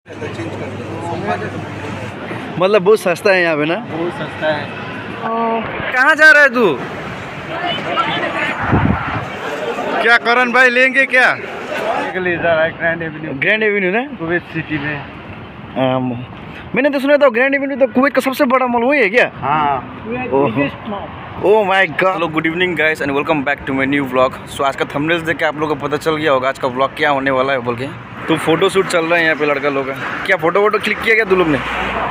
मतलब बहुत सस्ता है यहाँ पे ना, बहुत सस्ता है। कहाँ जा रहा है तू? क्या करण भाई लेंगे क्या? ग्रैंड एवेन्यू ना, कुवैत सिटी में। मैंने तो सुना था ग्रैंड एवेन्यू तो कुवैत का सबसे बड़ा मॉल वही है क्या? हाँ। Oh my God. Hello, good evening guys and welcome back to my new vlog. So आज का थंबनेल्स देख के आप लोगों को पता चल गया होगा आज का व्लॉग क्या होने वाला है बोल के। तो फोटो शूट चल रहा है यहाँ पे लड़का लोग का। क्या फोटो वोटो क्लिक किया क्या तू लोग ने?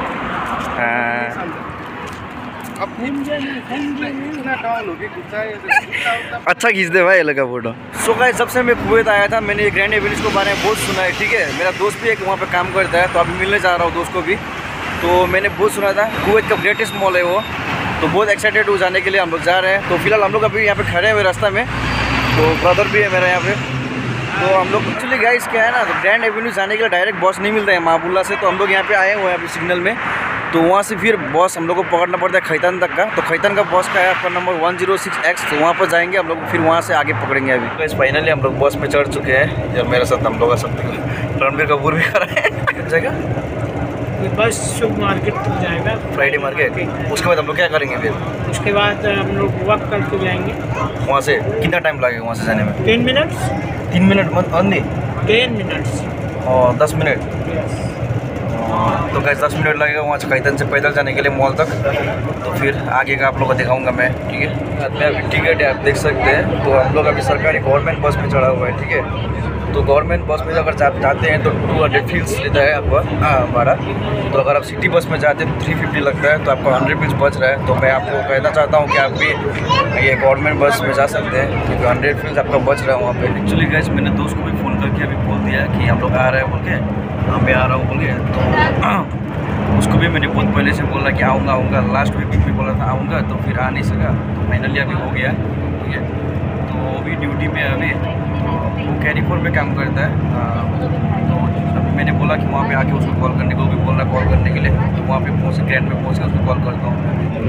अच्छा खींच दे भाई ये लगा फोटो। सो गाइस जब से मैं कुवैत आया था मैंने ये ग्रैंड एवेन्यू के बारे में बहुत सुना है, ठीक है। मेरा दोस्त भी एक वहाँ पे काम करता है तो अभी मिलने जा रहा हूँ दोस्त को भी। तो मैंने बहुत सुना था कुवैत का ग्रेटेस्ट मॉल है वो, तो बहुत एक्साइटेड हो जाने के लिए हम लोग जा रहे हैं। तो फिलहाल हम लोग अभी यहाँ पे खड़े हुए रास्ता में, तो ब्रदर भी है मेरा यहाँ पे। तो हम लोग एक्चुअली गाइस क्या है ना, तो ग्रैंड एवेन्यू जाने के लिए डायरेक्ट बस नहीं मिलता है महाबुल्ला से, तो हम लोग यहाँ पे आए हुए हैं अभी सिग्नल में। तो वहाँ से फिर बस हम लोग को पकड़ना पड़ता है खैतान तक का। तो खैतान का बस का है आपका नंबर 106X, तो वहाँ पर जाएंगे हम लोग, फिर वहाँ से आगे पकड़ेंगे। अभी गाइस फाइनली हम लोग बस में चढ़ चुके हैं। जब मेरे साथ हम लोग आ सकते हैं, रणबीर कपूर भी खड़ा है जगह। ये बस शुभ मार्केट तक जाएगा, फ्राइडे मार्केट। उसके बाद हम लोग क्या करेंगे फिर? उसके बाद हम लोग वॉक करके जाएंगे। वहाँ से कितना टाइम लगेगा वहाँ से जाने में? 10 मिनट्स। 3 मिनट मत ओनली? 10 मिनट्स और 10 मिनट। तो गाइस 10 मिनट लगेगा वहाँ से खैतान से पैदल जाने के लिए मॉल तक। तो फिर आगे का आप लोगों को दिखाऊंगा मैं, ठीक है। साथ में अभी टिकट है आप देख सकते हैं। तो हम लोग अभी सरकारी गवर्नमेंट बस में चढ़ा हुआ है, ठीक है। तो गवर्नमेंट बस में अगर जाते हैं तो 200 फीस लेता है आपका भाड़ा। तो अगर आप सिटी बस में जाते हैं तो 350 लगता है, तो आपको 100 फीस बच रहा है। तो मैं आपको कहना चाहता हूँ कि आप भी ये गवर्नमेंट बस में जा सकते हैं, क्योंकि 100 फीस आपका बच रहा है वहाँ पे। एक्चुअली गाइस मैंने दोस्त को भी फ़ोन करके अभी बोल दिया कि हम लोग आ रहे हैं बोल के, हाँ मैं आ रहा हूँ बोल के। तो उसको भी मैंने बहुत पहले से बोला कि आऊँगा। लास्ट वीक भी बोला था आऊँगा, तो फिर आ नहीं सका। तो फाइनली अभी हो गया, ठीक है। तो वो भी ड्यूटी में अभी, वो कैरिफोर में काम करता है। तो अभी मैंने बोला कि वहाँ पे आके उसको कॉल करने को भी बोल रहा, कॉल करने के लिए। तो वहाँ पे पहुँच ग्रैंड में पहुँच के उसको कॉल करता हूँ।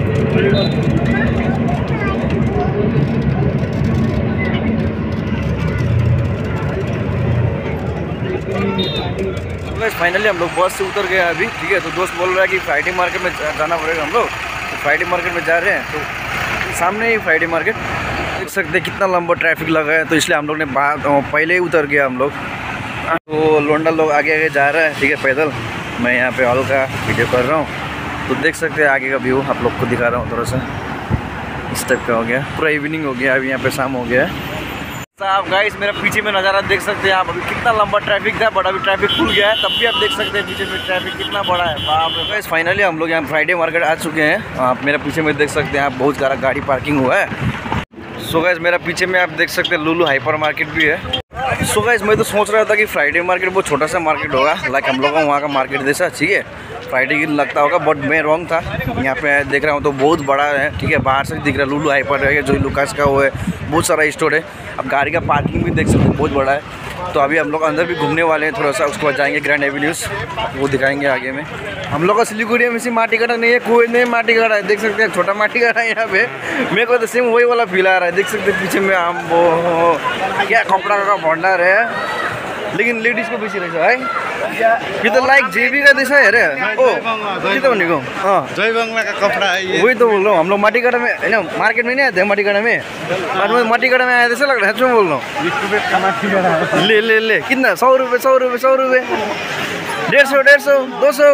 फाइनली हम लोग बस से उतर गए अभी, ठीक है। तो दोस्त बोल रहा है कि फ्राइडे मार्केट में जाना पड़ेगा हम लोग। तो फ्राइडे मार्केट में जा रहे हैं, तो सामने ही फ्राइडे मार्केट। देख सकते हैं कितना लंबा ट्रैफिक लगा है, तो इसलिए हम लोग ने पहले ही उतर गया हम लोग। तो लोंडा लोग आगे आगे जा रहा है, ठीक है, पैदल। मैं यहाँ पे हॉल का वीडियो कर रहा हूँ। तो देख सकते हैं आगे का व्यू आप लोग को दिखा रहा हूँ थोड़ा सा। इस टाइप का हो गया, पूरा इवनिंग हो गया, अभी यहाँ पे शाम हो गया है। आप गाइस मेरा पीछे में नज़ारा देख सकते हैं आप। अभी कितना लंबा ट्रैफिक था, बट अभी ट्रैफिक खुल गया है, तब भी आप देख सकते हैं पीछे में ट्रैफिक कितना बड़ा है। बाप रे। गाइस फाइनली हम लोग यहाँ फ्राइडे मार्केट आ चुके हैं। आप मेरा पीछे में देख सकते हैं आप, बहुत सारा गाड़ी पार्किंग हुआ है। सो गाइस मेरा पीछे में आप देख सकते हैं लुलु हाइपर मार्केट भी है। सो गाइस मैं तो सोच रहा था कि फ्राइडे मार्केट बहुत छोटा सा मार्केट होगा, लाइक हम लोग का वहाँ का मार्केट जैसा, ठीक है, फ्राइडे की लगता होगा, बट मैं रॉन्ग था। यहाँ पे देख रहा हूँ तो बहुत बड़ा है, ठीक है। बाहर से दिख रहा है लुलु हाइपर है, जो लुकास का वो है, बहुत सारा स्टोर है। अब गाड़ी का पार्किंग भी देख सकते हैं बहुत बड़ा है। तो अभी हम लोग अंदर भी घूमने वाले हैं थोड़ा सा, उसके बाद जाएंगे ग्रैंड एवेन्यूज़, वो दिखाएंगे आगे में। हम लोग का सिलीगुड़ी में से माटी कटा नहीं है, कुवैत में माटी कटा है, देख सकते हैं छोटा माटी कटा है यहाँ पे। मेरे को तो सेम वही वाला फील आ रहा है। देख सकते हैं पीछे में हम वो क्या कपड़ा का भंडार है, लेकिन लेडीज को बेसी रहेछ है। ये तो लाइक जेबी का दिशा है रे। ओ ये तो भनेको जय बंगला का कपड़ा है ये। वही तो बोल रहा हूँ, हम लोग माटीकाटा में है ना, मार्केट में नहीं आते हैं माटीकाटा में, और माटीकाटा में आया ऐसा लग रहा है। क्यों बोल रहा हूँ? ले ले ले कितना? 100 रुपये 100 रुपये 100 रुपये 150 150 200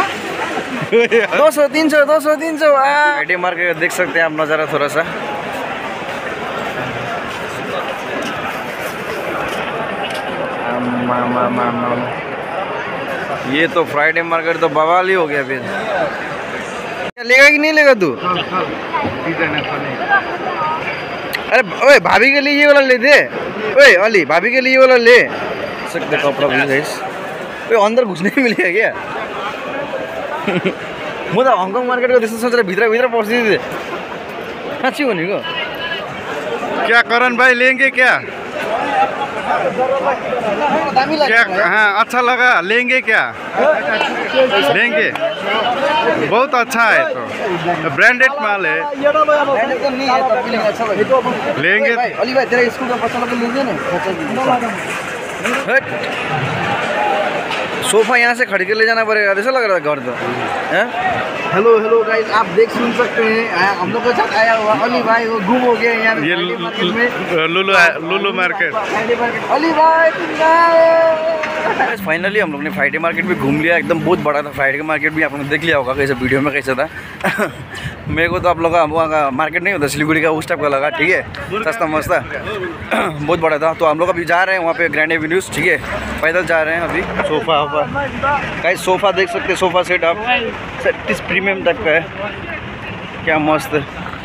200 300 200 300। फ्राइडे मार्केट देख सकते हैं आप नज़ारा थोड़ा सा। ये तो फ्राइडे मार्केट तो बवाल ही हो गया। फिर लेगा कि नहीं लेगा तू? अरे ओए भाभी के लिए ये वाला ले दे। ओए अली भाभी के लिए ये वाला ले सकते कपड़ा भी गाइस। ओए अंदर घुसने ही मिलेगा क्या? म त हङकङ मार्केट को त्यस्तो सोचेर भित्र भित्र पसिदिए साँच्ची भनेको। क्या करण भाई लेंगे क्या? क्या? हाँ अच्छा लगा, लेंगे क्या? लेंगे, बहुत अच्छा है, तो ब्रांडेड माल है, लेंगे। अली भाई तेरा स्कूल का बच्चा लोग लेंगे ना। सोफा यहाँ से खड़ के ले जाना पड़ेगा, ऐसा लग रहा था घर तो है। हेलो हेलो गाइस, आप देख सुन सकते हैं हम लोग के साथ आया हुआ अली भाई, वो गुम हो गए यहाँ ये लुलु मार्केट। अली भाई फाइनली हम लोग ने फ्राइडे मार्केट भी घूम लिया, एकदम बहुत बड़ा था फ्राइडे मार्केट भी, आपने देख लिया होगा कैसे वीडियो में कैसा था। मेरे को तो आप लोग का वहाँ का मार्केट नहीं होता सिलीगुड़ी का, उस टाइप का लगा, ठीक है, सस्ता मस्ता बहुत बड़ा था। तो हम लोग अभी जा रहे हैं वहाँ पे ग्रैंड एवेन्यूज, ठीक है, पैदल जा रहे हैं अभी। सोफ़ा गाइस, सोफ़ा देख सकते हैं, सोफ़ा सेट आप सेट प्रीमियम टाइप का है, क्या मस्त है।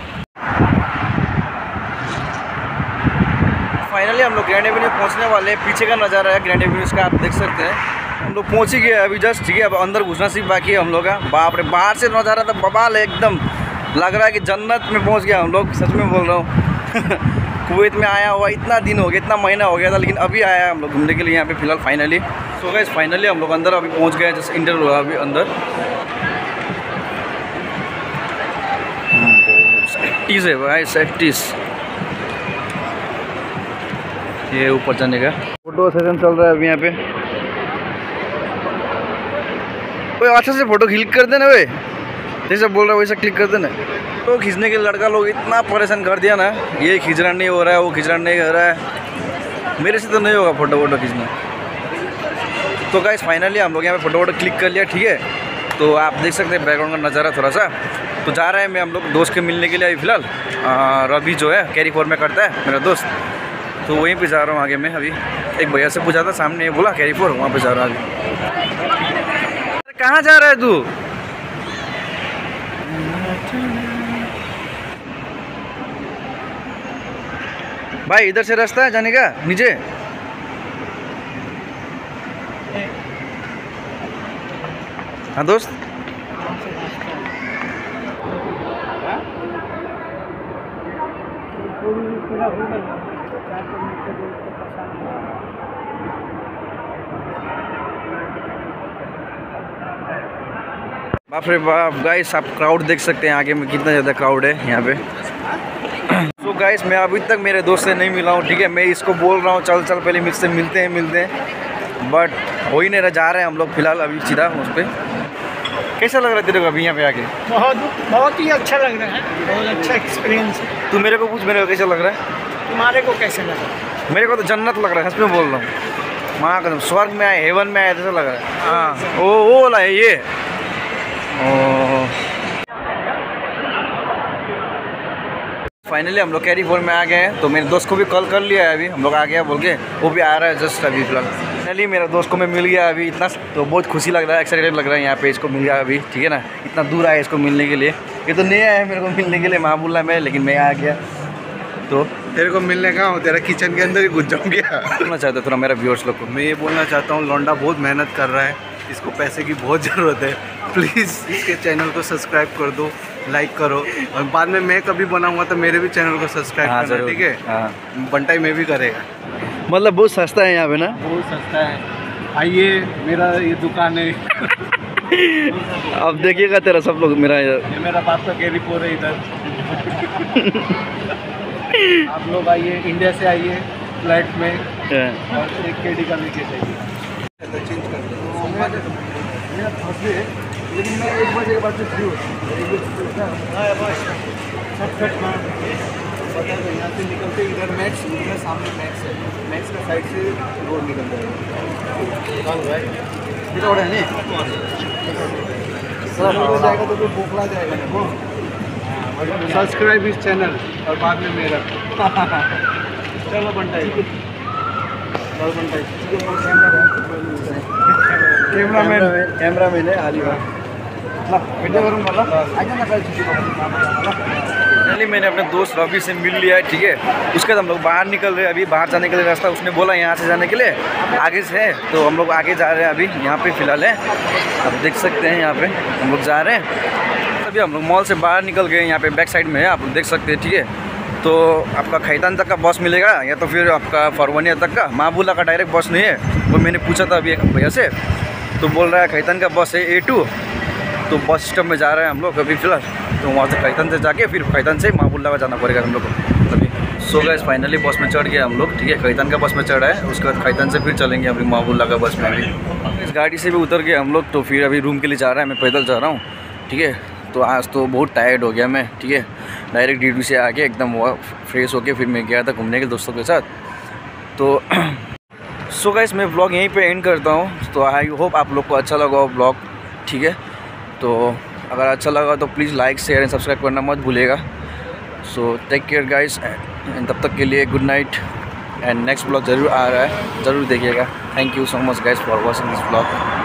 फाइनली हम लोग ग्रैंड एवेन्यू पहुंचने वाले हैं, पीछे का नज़ारा है ग्रैंड एवेन्यूज़ का, आप देख सकते हैं। हम लोग पहुंच ही गए अभी जस्ट, ठीक है, अब अंदर घुसना सिर्फ बाकी है हम लोग का। बाप रे, बाहर से नज़ारा तो बवाल है, एकदम लग रहा है कि जन्नत में पहुंच गया हम लोग, सच में बोल रहा हूँ। कुवैत में आया हुआ इतना दिन हो गया, इतना महीना हो गया था, लेकिन अभी आया है हम लोग घूमने के लिए यहाँ पे फिलहाल फाइनली। सो गाइस फाइनली हम लोग अंदर अभी पहुँच गए, जस्ट इंटर हुआ अभी अंदर। सेफ्टीज है भाई, सेफ्टीज। ये ऊपर जाने का फोटो सेशन चल रहा है अभी यहाँ पे। ओए अच्छा से फोटो क्लिक कर देना, वे जैसे बोल रहा है वैसा क्लिक कर देना। तो खींचने के लड़का लोग इतना परेशान कर दिया ना, ये खिंचना नहीं हो रहा है, वो खिंचना नहीं हो रहा है, मेरे से तो नहीं होगा फोटो वोटो खींचना। तो गाइस फाइनली हम लोग यहाँ पे फोटो वोटो क्लिक कर लिया, ठीक है। तो आप देख सकते हैं बैकग्राउंड का नज़ारा थोड़ा सा। तो जा रहे हैं मैं हम लोग दोस्त के मिलने के लिए अभी फ़िलहाल। रवि जो है कैरी 4 में करता है मेरा दोस्त, तो वहीं पे जा रहा हूँ आगे मैं। अभी एक भैया से पूछा था, सामने बोला कैरी 4, वहाँ पे जा रहा हूँ अभी। कहाँ जा रहा है तू? भाई इधर से रास्ता है जाने का नीचे। हाँ दोस्त, बाप रे बाप गाइस, आप क्राउड देख सकते हैं आगे में कितना ज़्यादा क्राउड है यहाँ पे। तो गाइस मैं अभी तक मेरे दोस्त से नहीं मिला हूँ, ठीक है। मैं इसको बोल रहा हूँ चल चल पहले मुझसे मिलते हैं, बट हो ही नहीं रहा। जा रहे हैं हम लोग फिलहाल अभी सीधा उस पर। कैसा लग रहा है तेरे को अभी यहाँ पे आके? बहुत ही अच्छा लग रहा है, बहुत अच्छा एक्सपीरियंस है। तू मेरे को पूछ, मेरे को कैसा लग रहा है? तुम्हारे को कैसे लगा? मेरे को तो जन्नत लग रहा है, सच में बोल रहा हूँ। वहाँ का स्वर्ग में आए, हेवन में आए, ऐसा लग रहा है। हाँ वो वाला है ये। फाइनली हम लोग कैरी 4 में आ गए हैं। तो मेरे दोस्त को भी कॉल कर लिया है अभी, हम लोग आ गया बोल के, वो भी आ रहा है जस्ट अभी फिलहाल। फाइनली मेरा दोस्त को मैं मिल गया अभी, इतना तो बहुत खुशी लग रहा है, एक्साइटेड लग रहा है यहाँ पे इसको मिल गया अभी, ठीक है ना। इतना दूर आया इसको मिलने के लिए, ये तो नहीं आया मेरे को मिलने के लिए महाबुल्ला में, लेकिन मैं आ गया। तो तेरे को मिलने का हो, तेरा किचन के अंदर ही घुस जाऊँ क्या? बोलना चाहता थोड़ा मेरा व्यूअर्स लोग को। मैं ये बोलना चाहता हूँ, लौंडा बहुत मेहनत कर रहा है, इसको पैसे की बहुत ज़रूरत है। प्लीज़ इसके चैनल को सब्सक्राइब कर दो, लाइक करो, और बाद में मैं कभी बनाऊंगा तो मेरे भी चैनल को सब्सक्राइब करना, ठीक है। हाँ बंटाई में भी करेगा। मतलब बहुत सस्ता है यहाँ पे ना, बहुत सस्ता है। आइए, मेरा ये दुकान है। अब देखिएगा तेरा सब लोग मेरा ये मेरा बाप का कैरी 4 है इधर। आप लोग आइए, इंडिया से आइए फ्लाइट में, और एक केडी का लेके जाइए। चेंज कर दो, लेकिन मैं 1 बजे के बाद से फ्री हूँ। यहाँ से निकलते इधर मैक्स, इधर सामने मैक्स है, मैक्स का साइड से रोड निकल जाएगा। जाएगा तो कोई बोखला जाएगा ना। सब्सक्राइब इस चैनल और बाद में मेरा। चलो बंटाई, और बंटाई कैमरामैन है आली बात। पहले मैंने अपने दोस्त रवि से मिल लिया है, ठीक है। उसके बाद हम लोग बाहर निकल रहे हैं अभी, बाहर जाने के लिए रास्ता उसने बोला यहाँ से जाने के लिए आगे से है, तो हम लोग आगे जा रहे हैं अभी। यहाँ पे फ़िलहाल है, आप देख सकते हैं यहाँ पे हम लोग जा रहे हैं। अभी हम लोग मॉल से बाहर निकल गए, यहाँ पे बैक साइड में है, आप देख सकते हैं, ठीक है। तो आपका खैतान तक का बस मिलेगा, या तो फिर आपका फरवनिया तक का। महाबुल्ला का डायरेक्ट बस नहीं है, वो मैंने पूछा था अभी एक भैया से, तो बोल रहा है खैतान का बस है A2। तो बस स्टॉप में जा रहे हैं हम लोग अभी फ़िलहाल। तो वहाँ से खैतान से जाके फिर खैतान से महाबुल्ला का जाना पड़ेगा हम लोग को अभी। सो गाइस फाइनली बस में चढ़ गए हम लोग, ठीक है। खैतान का बस में चढ़ा है, उसके बाद खैतान से फिर चलेंगे अभी महबूबुल्लाह का बस में। अभी इस गाड़ी से भी उतर गए हम लोग, तो फिर अभी रूम के लिए जा रहा है। मैं पैदल जा रहा हूँ, ठीक है। तो आज तो बहुत टायर्ड हो गया मैं, ठीक है। डायरेक्ट ड्यूटी से आके एकदम फ्रेश होके फिर मैं गया था घूमने के दोस्तों के साथ। तो सो गाइस मैं व्लॉग यहीं पे एंड करता हूँ। तो आई होप आप लोग को अच्छा लगा व्लॉग, ठीक है। तो अगर अच्छा लगा तो please like share and subscribe करना मत भूलिएगा। So take care guys, and तब तक के लिए good night. And next vlog ज़रूर आ रहा है, ज़रूर देखिएगा। Thank you so much guys for watching this vlog.